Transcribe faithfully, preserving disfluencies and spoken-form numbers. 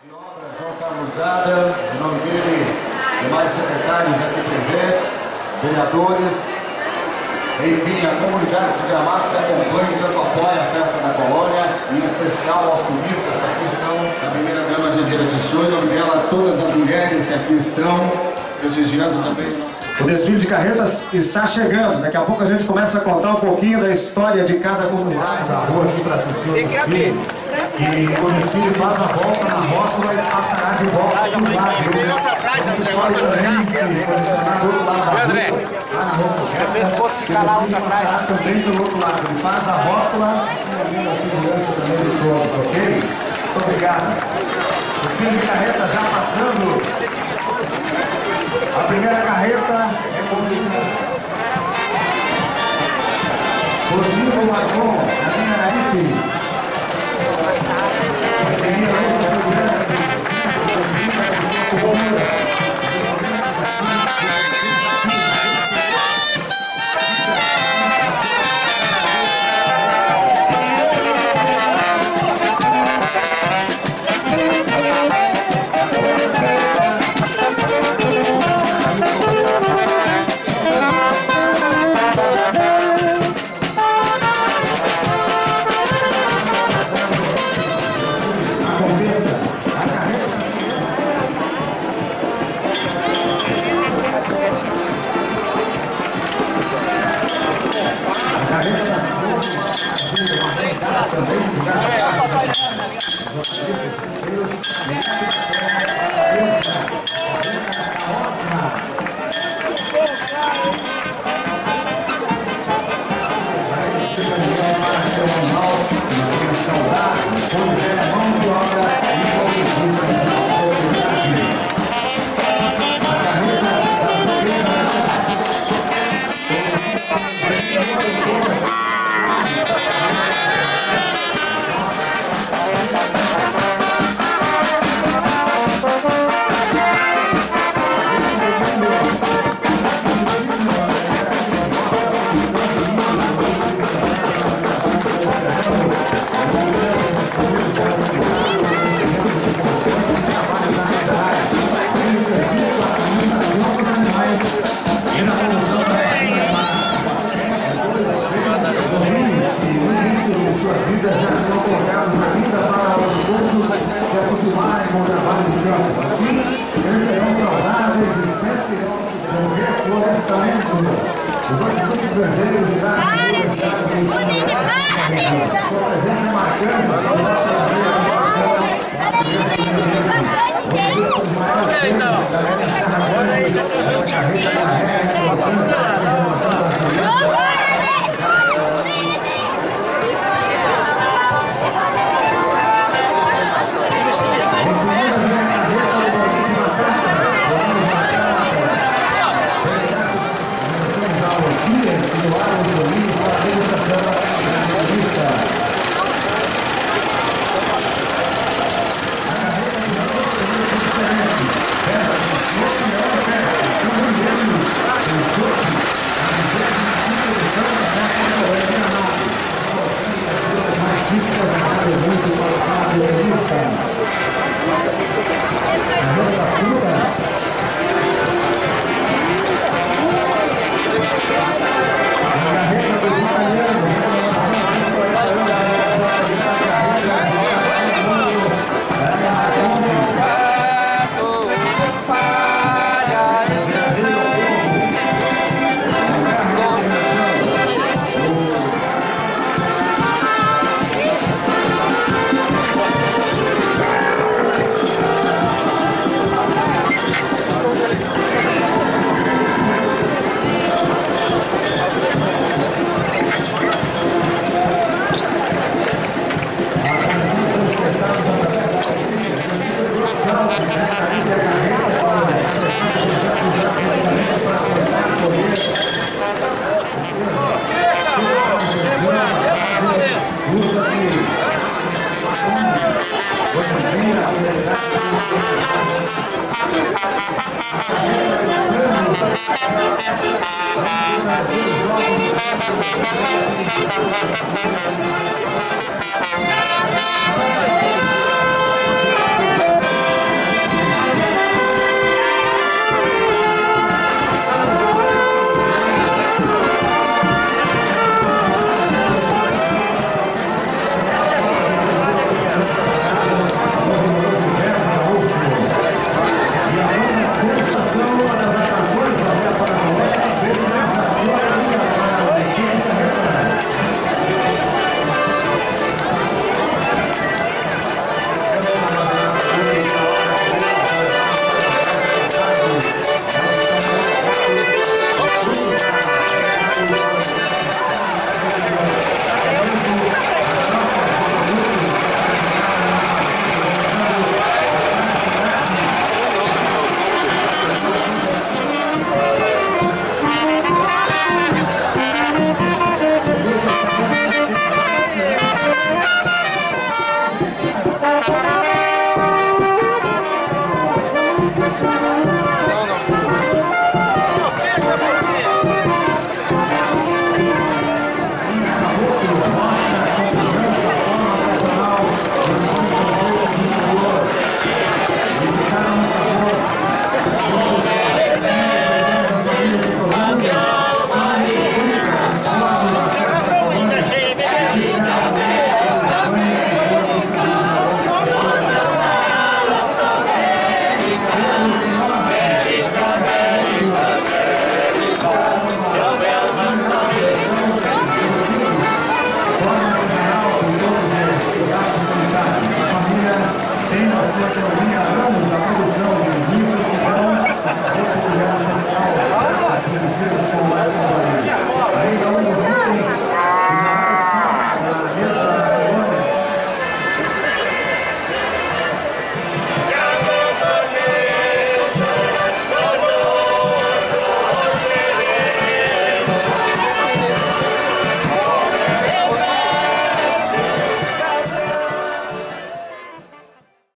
João Carlos Adam, em nome dele, demais secretários aqui presentes, vereadores, enfim, a comunidade de Gramado que acompanha e tanto apoia a festa da colônia, e em especial aos turistas que aqui estão, a primeira dama Jandira de Souza, em nome dela, todas as mulheres que aqui estão, prestigiando também. O desfile de carretas está chegando, daqui a pouco a gente começa a contar um pouquinho da história de cada comunidade. A rua aqui para assistir o desfile. E o desfile faz a volta na rótula e passará de volta para o lado. Tem outra atrás, André, outra pra cá. André, eu penso que pode ficar lá outra atrás. Também do outro lado. Ele faz a rótula e a segurança também de todos, ok? Muito obrigado. O desfile de carreta já passando. A primeira carreta é conduzida por Nilo Marcon, da linha Narife. Thank you. Thank you.